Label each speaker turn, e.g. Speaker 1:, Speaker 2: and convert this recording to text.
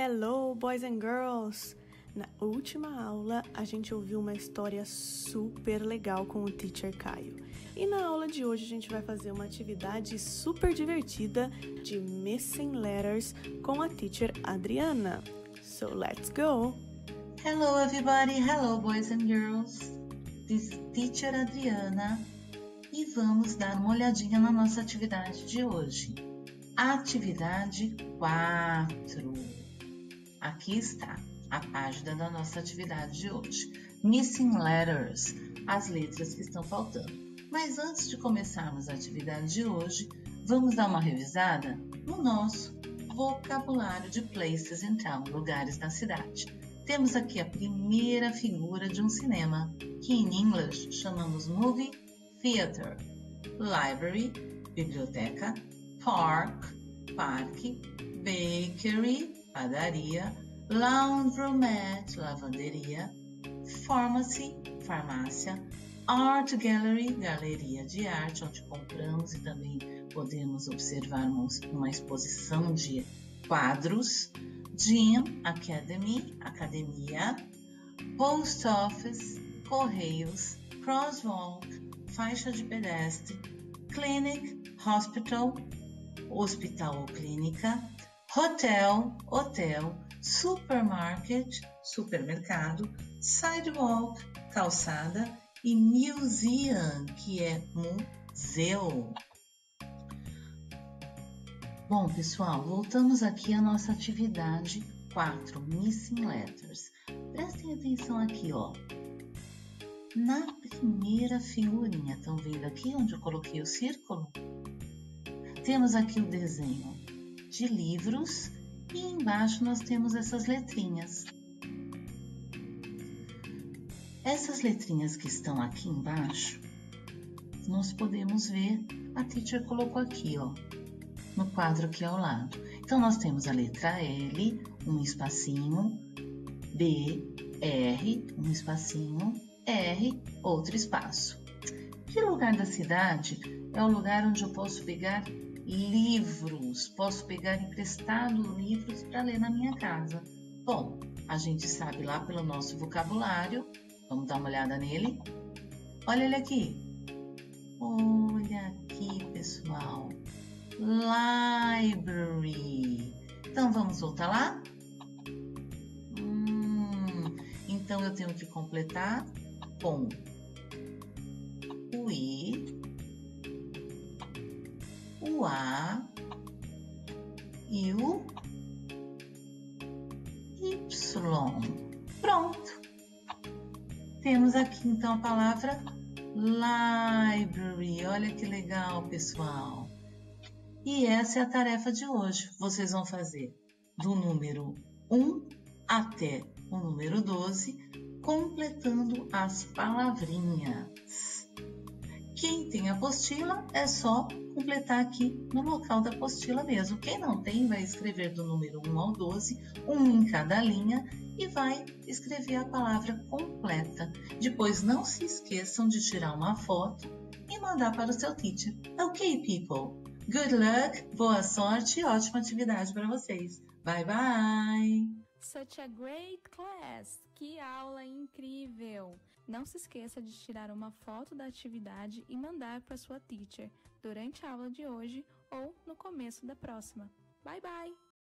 Speaker 1: Hello, boys and girls! Na última aula, a gente ouviu uma história super legal com o Teacher Caio. E na aula de hoje, a gente vai fazer uma atividade super divertida de Missing Letters com a Teacher Adriana. So, let's go!
Speaker 2: Hello, everybody! Hello, boys and girls! This is Teacher Adriana e vamos dar uma olhadinha na nossa atividade de hoje. Atividade 4. Aqui está a página da nossa atividade de hoje. Missing letters, as letras que estão faltando. Mas antes de começarmos a atividade de hoje, vamos dar uma revisada no nosso vocabulário de places in town, lugares na cidade. Temos aqui a primeira figura de um cinema, que em inglês chamamos movie theater, library, biblioteca, park, parque, bakery, padaria, laundromat, lavanderia, pharmacy, farmácia, art gallery, galeria de arte, onde compramos e também podemos observar uma exposição de quadros, gym, academy, academia, post office, correios, crosswalk, faixa de pedestre, clinic, hospital, hospital ou clínica, hotel, hotel, supermarket, supermercado, sidewalk, calçada e museum, que é museu. Bom, pessoal, voltamos aqui à nossa atividade 4, Missing Letters. Prestem atenção aqui, ó. Na primeira figurinha, estão vendo aqui onde eu coloquei o círculo? Temos aqui o desenho de livros e embaixo nós temos essas letrinhas. Essas letrinhas que estão aqui embaixo, nós podemos ver, a teacher colocou aqui, ó, no quadro aqui ao lado. Então, nós temos a letra L, um espacinho, B, R, um espacinho, R, outro espaço. Que lugar da cidade é o lugar onde eu posso pegar livros? Posso pegar emprestado livros para ler na minha casa. Bom, a gente sabe lá pelo nosso vocabulário. Vamos dar uma olhada nele? Olha ele aqui. Olha aqui, pessoal. Library. Então, vamos voltar lá? Então, eu tenho que completar com o I, o A e o Y. Pronto. Temos aqui, então, a palavra library. Olha que legal, pessoal. E essa é a tarefa de hoje. Vocês vão fazer do número 1 até o número 12, completando as palavrinhas. Quem tem apostila é só completar aqui no local da apostila mesmo. Quem não tem, vai escrever do número 1 ao 12, um em cada linha, e vai escrever a palavra completa. Depois, não se esqueçam de tirar uma foto e mandar para o seu teacher. Ok, people? Good luck, boa sorte e ótima atividade para vocês. Bye, bye!
Speaker 3: Such a great class! Que aula incrível! Não se esqueça de tirar uma foto da atividade e mandar para sua teacher durante a aula de hoje ou no começo da próxima. Bye, bye!